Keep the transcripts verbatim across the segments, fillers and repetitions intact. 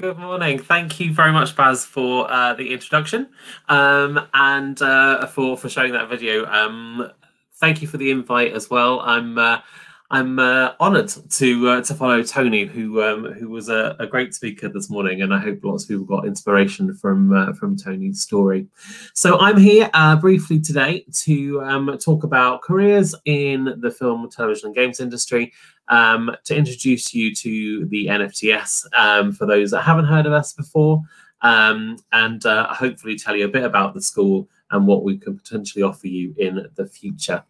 Good morning. Thank you very much, Baz, for uh, the introduction um, and uh, for for showing that video. Um, thank you for the invite as well. I'm uh, I'm uh, honoured to uh, to follow Tony, who um, who was a, a great speaker this morning, and I hope lots of people got inspiration from uh, from Tony's story. So I'm here uh, briefly today to um, talk about careers in the film, television, and games industry. Um, to introduce you to the N F T S um, for those that haven't heard of us before, um, and uh, hopefully tell you a bit about the school and what we can potentially offer you in the future.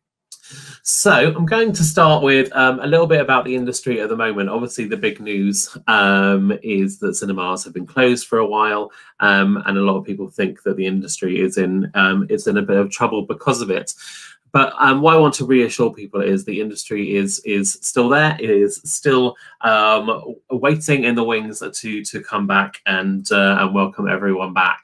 So I'm going to start with um, a little bit about the industry at the moment. Obviously, the big news um, is that cinemas have been closed for a while, um, and a lot of people think that the industry is in um, is in a bit of trouble because of it. But um, what I want to reassure people is the industry is is still there. It is still um, waiting in the wings to to come back and uh, and welcome everyone back.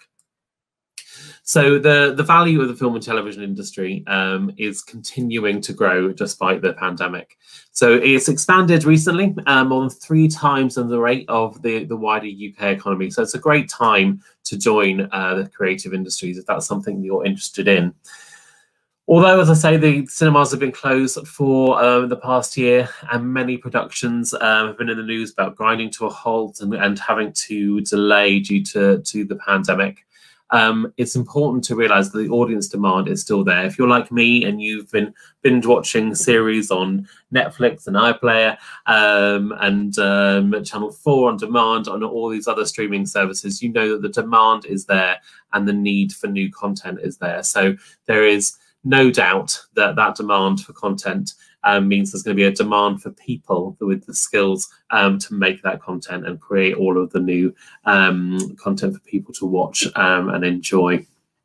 So the the value of the film and television industry um, is continuing to grow despite the pandemic. So it's expanded recently um, more than three times than the rate of the the wider U K economy. So it's a great time to join uh, the creative industries if that's something you're interested in. Although, as I say, the cinemas have been closed for uh, the past year, and many productions um, have been in the news about grinding to a halt and, and having to delay due to, to the pandemic. Um, it's important to realise that the audience demand is still there. If you're like me and you've been binge watching series on Netflix and iPlayer um, and um, Channel four on demand on all these other streaming services, you know that the demand is there and the need for new content is there. So there is no doubt that that demand for content um, means there's going to be a demand for people with the skills um, to make that content and create all of the new um, content for people to watch um, and enjoy.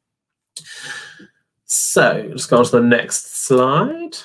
So let's go on to the next slide.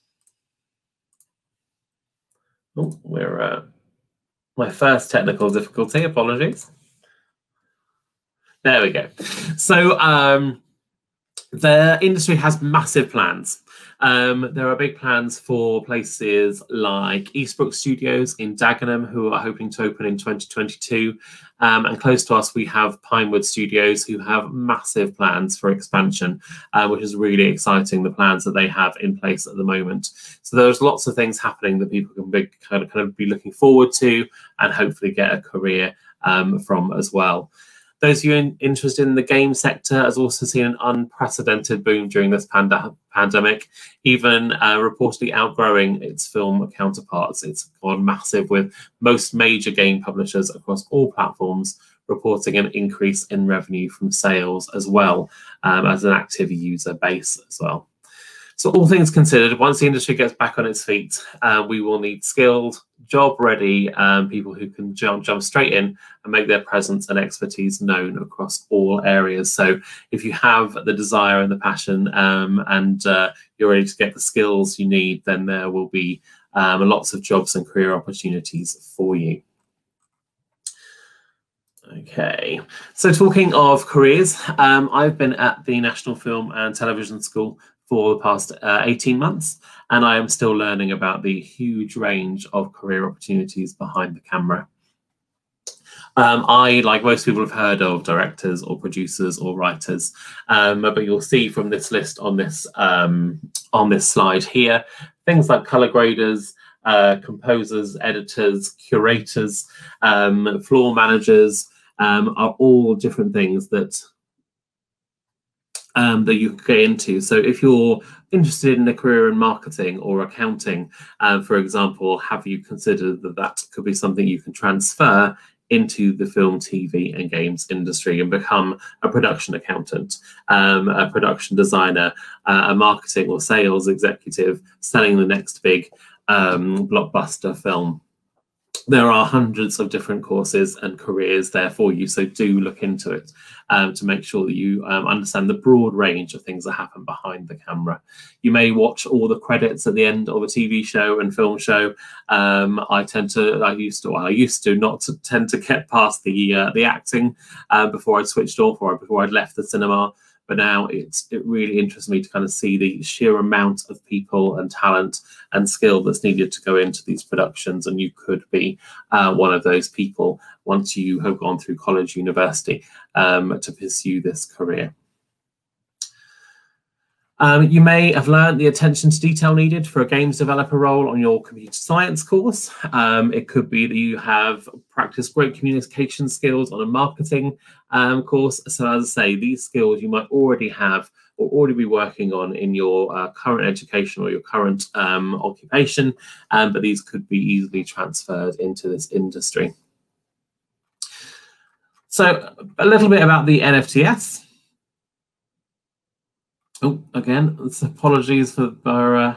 Oh, we're uh, my first technical difficulty. Apologies. There we go. So. Um, The industry has massive plans. Um, there are big plans for places like Eastbrook Studios in Dagenham, who are hoping to open in twenty twenty-two. Um, and close to us, we have Pinewood Studios, who have massive plans for expansion, uh, which is really exciting, the plans that they have in place at the moment. So there's lots of things happening that people can be, kind of, kind of be looking forward to and hopefully get a career um, from as well. Those of you in, interested in the game sector has also seen an unprecedented boom during this pand pandemic, even uh, reportedly outgrowing its film counterparts. It's gone massive, with most major game publishers across all platforms reporting an increase in revenue from sales as well um, as an active user base as well. So all things considered, once the industry gets back on its feet, uh, we will need skilled, job-ready um, people who can jump, jump straight in and make their presence and expertise known across all areas. So if you have the desire and the passion um, and uh, you're ready to get the skills you need, then there will be um, lots of jobs and career opportunities for you. Okay, so talking of careers, um, I've been at the National Film and Television School for the past uh, eighteen months, and I am still learning about the huge range of career opportunities behind the camera. Um, I, like most people, have heard of directors or producers or writers, um, but you'll see from this list on this um, on this slide here, things like color graders, uh, composers, editors, curators, um, floor managers um, are all different things that Um, that you could get into. So if you're interested in a career in marketing or accounting, uh, for example, have you considered that that could be something you can transfer into the film, T V and games industry and become a production accountant, um, a production designer, uh, a marketing or sales executive selling the next big um, blockbuster film? There are hundreds of different courses and careers there for you, so do look into it um, to make sure that you um, understand the broad range of things that happen behind the camera. You may watch all the credits at the end of a T V show and film show. Um, I tend to, I used to, well, I used to not to tend to get past the uh, the acting uh, before I'd switched off or before I'd left the cinema. but now it's, it really interests me to kind of see the sheer amount of people and talent and skill that's needed to go into these productions, and you could be uh, one of those people once you have gone through college, university, um, to pursue this career. Um, you may have learned the attention to detail needed for a games developer role on your computer science course. Um, it could be that you have practiced great communication skills on a marketing um, course. So as I say, these skills you might already have or already be working on in your uh, current education or your current um, occupation, um, but these could be easily transferred into this industry. So a little bit about the N F T S. Oh, again, apologies for, for uh,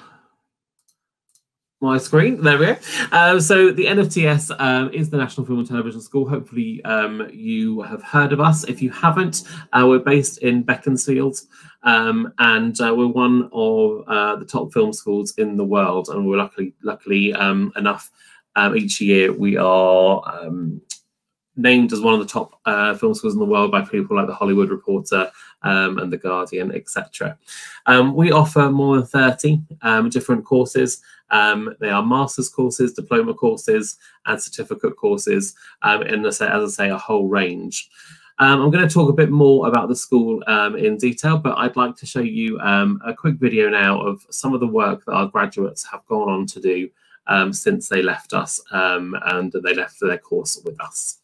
my screen. There we go. Uh, so the N F T S um, is the National Film and Television School. Hopefully um, you have heard of us. If you haven't, uh, we're based in Beaconsfield, um, and uh, we're one of uh, the top film schools in the world. And we're luckily, luckily um, enough, um, each year we are um, named as one of the top uh, film schools in the world by people like The Hollywood Reporter um, and The Guardian, et cetera. Um, we offer more than thirty um, different courses. Um, they are master's courses, diploma courses, and certificate courses, um, and as I say, a whole range. Um, I'm going to talk a bit more about the school um, in detail, but I'd like to show you um, a quick video now of some of the work that our graduates have gone on to do um, since they left us um, and they left their course with us.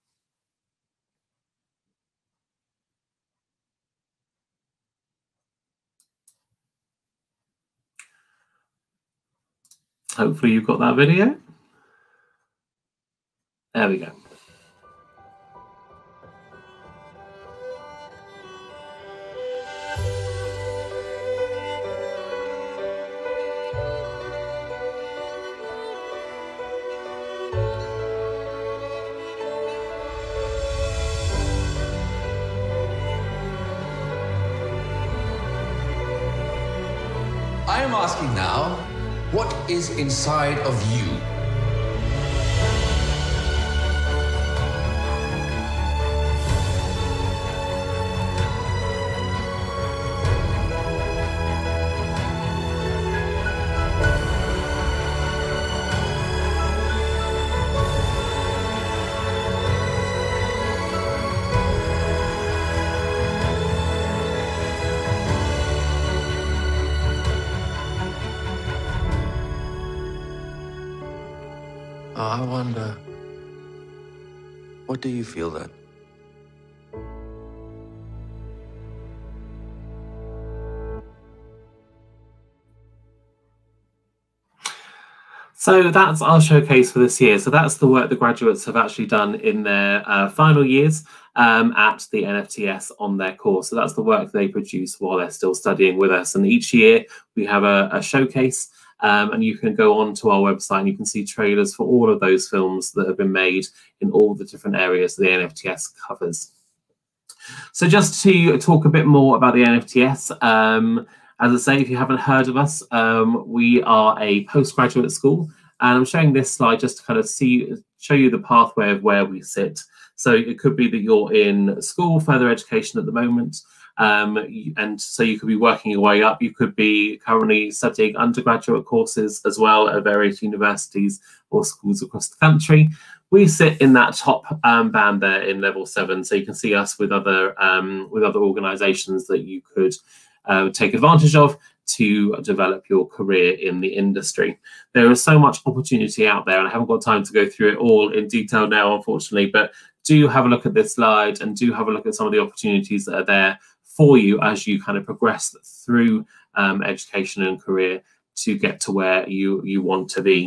Hopefully you've got that video. There we go. I am asking now, what is inside of you? I wonder, what do you feel then? So that's our showcase for this year. So that's the work the graduates have actually done in their uh, final years um, at the N F T S on their course. So that's the work they produce while they're still studying with us. And each year we have a, a showcase. Um, and you can go on to our website and you can see trailers for all of those films that have been made in all the different areas the N F T S covers. So just to talk a bit more about the N F T S, um, as I say, if you haven't heard of us, um, we are a postgraduate school. And I'm showing this slide just to kind of see, show you the pathway of where we sit. So it could be that you're in school, further education at the moment. Um, and so you could be working your way up. You could be currently studying undergraduate courses as well at various universities or schools across the country. We sit in that top um, band there in level seven, so you can see us with other um, with other organisations that you could uh, take advantage of to develop your career in the industry. There is so much opportunity out there, and I haven't got time to go through it all in detail now, unfortunately, but do have a look at this slide and do have a look at some of the opportunities that are there for you as you kind of progress through um, education and career to get to where you, you want to be.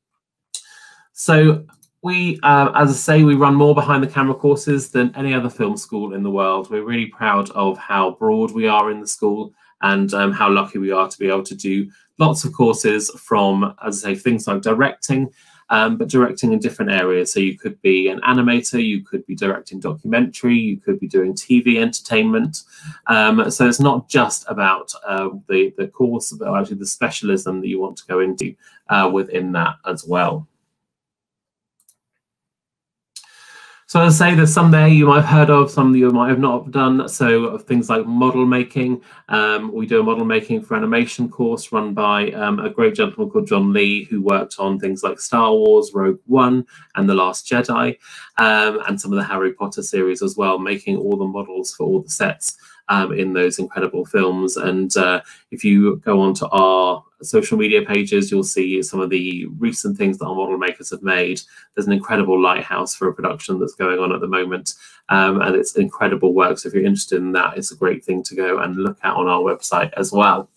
So we, uh, as I say, we run more behind the camera courses than any other film school in the world. We're really proud of how broad we are in the school and um, how lucky we are to be able to do lots of courses from, as I say, things like directing, Um, but directing in different areas. So you could be an animator, you could be directing documentary, you could be doing T V entertainment. Um, so it's not just about uh, the, the course, but actually the specialism that you want to go into uh, within that as well. So I'd say there's some there you might have heard of, some that you might have not done. So things like model making. Um, we do a model making for animation course run by um, a great gentleman called John Lee, who worked on things like Star Wars, Rogue One, and The Last Jedi, um, and some of the Harry Potter series as well, making all the models for all the sets um, in those incredible films. And uh, if you go onto our social media pages, you'll see some of the recent things that our model makers have made. There's an incredible lighthouse for a production that's going on at the moment, um, and it's incredible work. So if you're interested in that, it's a great thing to go and look at on our website as well.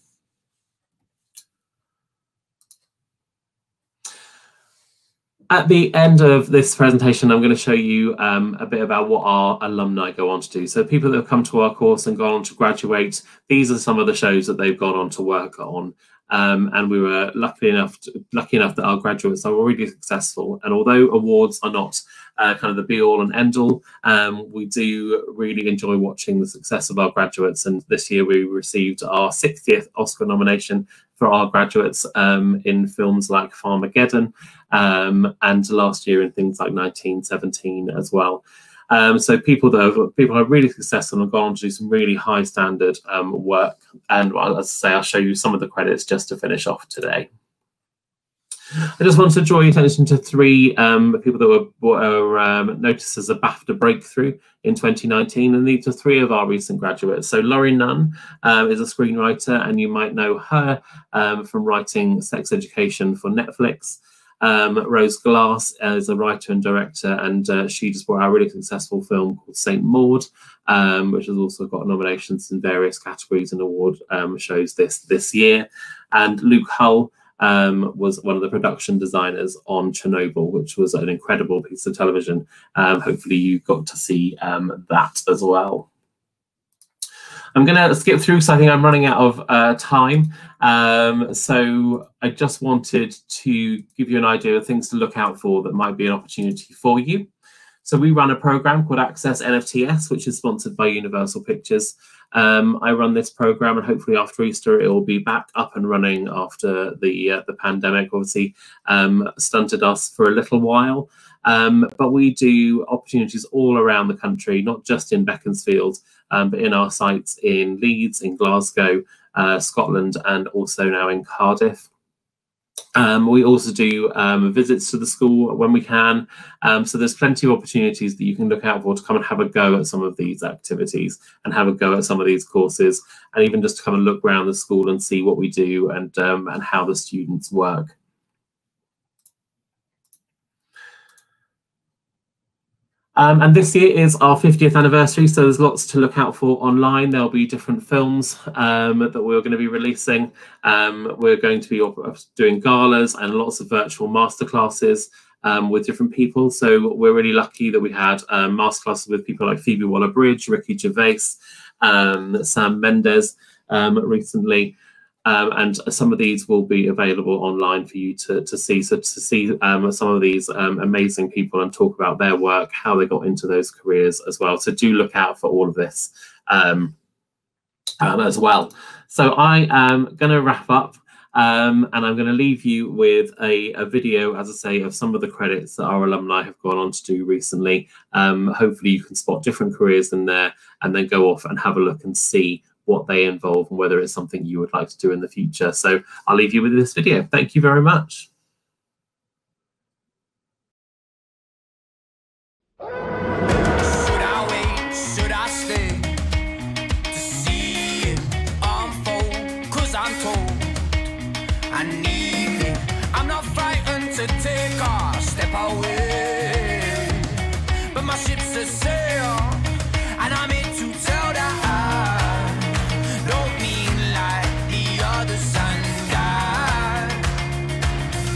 At the end of this presentation, I'm going to show you um, a bit about what our alumni go on to do. So people that have come to our course and gone on to graduate, these are some of the shows that they've gone on to work on. Um, and we were lucky enough, to, lucky enough that our graduates are already successful. And although awards are not uh, kind of the be all and end all, um, we do really enjoy watching the success of our graduates. And this year we received our sixtieth Oscar nomination for our graduates um, in films like Farmageddon, um, and last year in things like nineteen seventeen as well. Um, so people that have, people are really successful and have gone on to do some really high standard um, work. And well, as I say, I'll show you some of the credits just to finish off today. I just want to draw your attention to three um, people that were, were um, noticed as a BAFTA breakthrough in twenty nineteen, and these are three of our recent graduates. So Laurie Nunn um, is a screenwriter, and you might know her um, from writing Sex Education for Netflix. Um, Rose Glass is a writer and director, and uh, she just brought out a really successful film called Saint Maud, um, which has also got nominations in various categories and award um, shows this this year. And Luke Hull um, was one of the production designers on Chernobyl, which was an incredible piece of television. Um, hopefully you got to see um, that as well. I'm going to skip through because I think I'm running out of uh, time. Um, so I just wanted to give you an idea of things to look out for that might be an opportunity for you. So we run a program called Access N F T S, which is sponsored by Universal Pictures. Um, I run this program, and hopefully after Easter it will be back up and running after the uh, the pandemic obviously um, stunted us for a little while. Um, but we do opportunities all around the country, not just in Beaconsfield, um, but in our sites in Leeds, in Glasgow, uh, Scotland, and also now in Cardiff. Um, we also do um, visits to the school when we can. Um, so there's plenty of opportunities that you can look out for to come and have a go at some of these activities and have a go at some of these courses, and even just to come and look around the school and see what we do and, um, and how the students work. Um, and this year is our fiftieth anniversary, so there's lots to look out for online. There'll be different films um, that we're going to be releasing. Um, we're going to be doing galas and lots of virtual masterclasses um, with different people. So we're really lucky that we had um, masterclasses with people like Phoebe Waller-Bridge, Ricky Gervais, um, Sam Mendes um, recently. Um, and some of these will be available online for you to, to see. So to see um, some of these um, amazing people and talk about their work, how they got into those careers as well. So do look out for all of this um, um, as well. So I am going to wrap up um, and I'm going to leave you with a, a video, as I say, of some of the credits that our alumni have gone on to do recently. Um, hopefully you can spot different careers in there and then go off and have a look and see what they involve and whether it's something you would like to do in the future. So I'll leave you with this video. Thank you very much. Should I wait? Should I stay to see it unfold? 'Cause I'm told I need it. I'm not frightened to take a step away, but my ship's a sail and I'm in to tell that don't mean like the other sun died.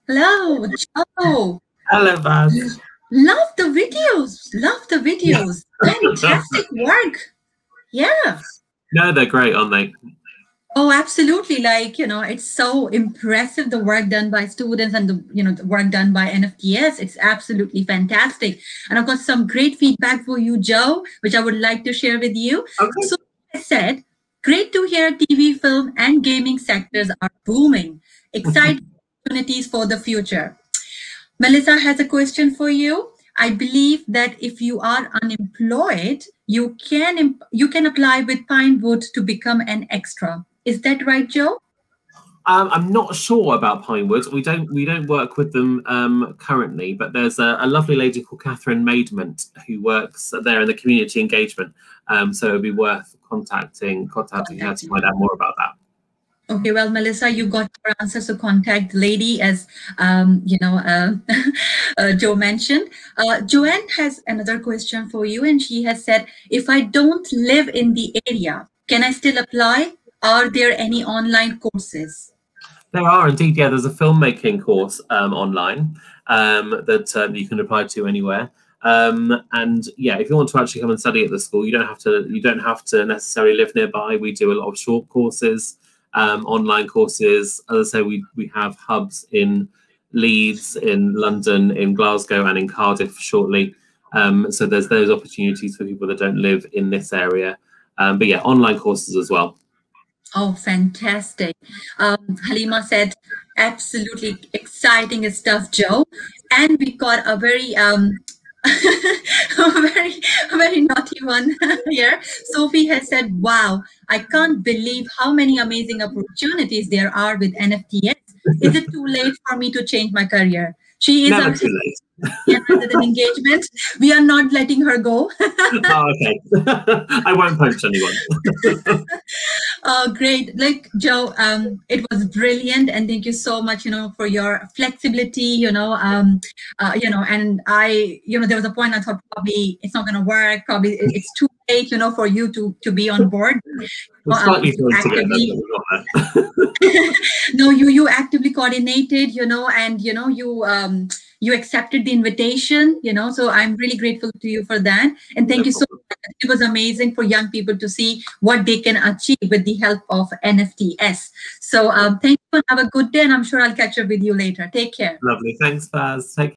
Hello, Joe. Hello, Baz. Love the videos. Love the videos. Fantastic work. Yeah. No, they're great, aren't they? Oh, absolutely. Like, you know, it's so impressive, the work done by students and the, you know, the work done by N F T S. It's absolutely fantastic. And I've got some great feedback for you, Joe, which I would like to share with you. Okay. So I said, great to hear T V, film, and gaming sectors are booming. Exciting opportunities for the future. Melissa has a question for you. I believe that if you are unemployed, you can you can apply with Pinewood to become an extra. Is that right, Joe? Um, I'm not sure about Pinewood. We don't we don't work with them um, currently, but there's a, a lovely lady called Catherine Maidment who works there in the community engagement. Um, so it'd be worth contacting contacting her to find out more about that. Okay, well, Melissa, you got your answer. So contact the lady, as um, you know, uh, uh, Joe mentioned. Uh, Joanne has another question for you, and she has said, "If I don't live in the area, can I still apply? Are there any online courses?" There are indeed. Yeah, there's a filmmaking course um, online um, that um, you can apply to anywhere. Um, and yeah, if you want to actually come and study at the school, you don't have to. You don't have to necessarily live nearby. We do a lot of short courses. Um, online courses. As I say, we, we have hubs in Leeds, in London, in Glasgow, and in Cardiff shortly. Um, so there's those opportunities for people that don't live in this area. Um, but yeah, online courses as well. Oh, fantastic. Um, Halima said, absolutely exciting stuff, Joe. And we got a very um, a very, a very naughty one here. Sophie has said, wow, I can't believe how many amazing opportunities there are with N F T S. Is it too late for me to change my career? She is Never too late. With an engagement. We are not letting her go. Oh, okay. I won't punch anyone. Oh, great. Like, Joe, um, it was brilliant. And thank you so much, you know, for your flexibility, you know, um, uh, you know, and I, you know, there was a point I thought probably it's not going to work. Probably it's too late, you know, for you to, to be on board. We're slightly um, actively, no, you, you actively coordinated, you know, and, you know, you, um, you accepted the invitation, you know, so I'm really grateful to you for that. And thank no you so problem. much. It was amazing for young people to see what they can achieve with the help of N F T S. So um, thank you and have a good day. And I'm sure I'll catch up with you later. Take care. Lovely. Thanks, Baz. Take care.